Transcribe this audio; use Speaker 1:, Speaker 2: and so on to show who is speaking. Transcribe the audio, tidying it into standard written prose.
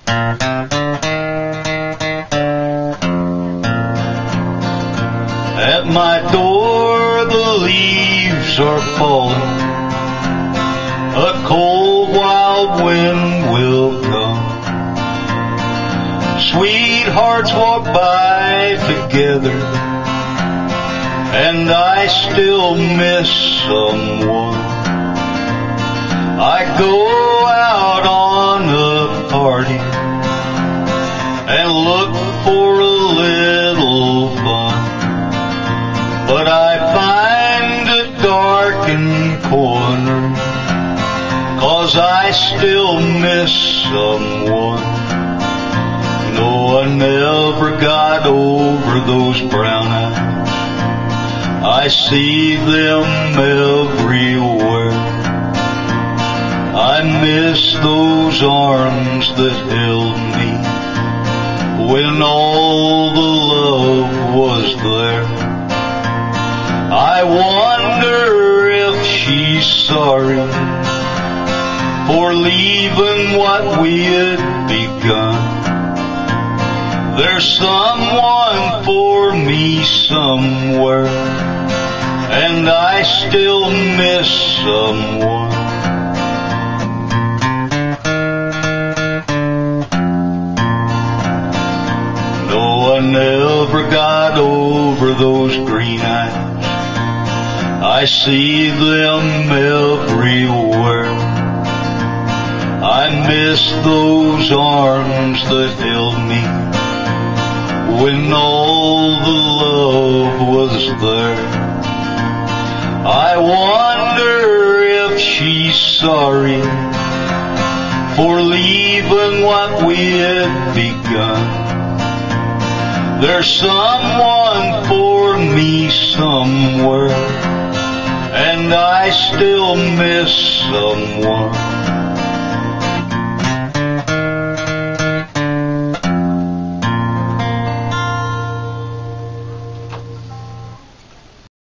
Speaker 1: At my door the leaves are falling, a cold wild wind will come. Sweethearts walk by together, and I still miss someone. I go out on a party and look for a little fun, but I find a darkened corner, 'cause I still miss someone. No, I never got over those brown eyes. I see them everywhere. I miss those arms that held me when all the love was there. I wonder if she's sorry for leaving what we had begun. There's someone for me somewhere, and I still miss someone. No, I never got over those green eyes. I see them everywhere. I miss those arms that held me when all the love was there. I wonder if she's sorry for leaving what we had begun. There's someone for me somewhere, and I still miss someone.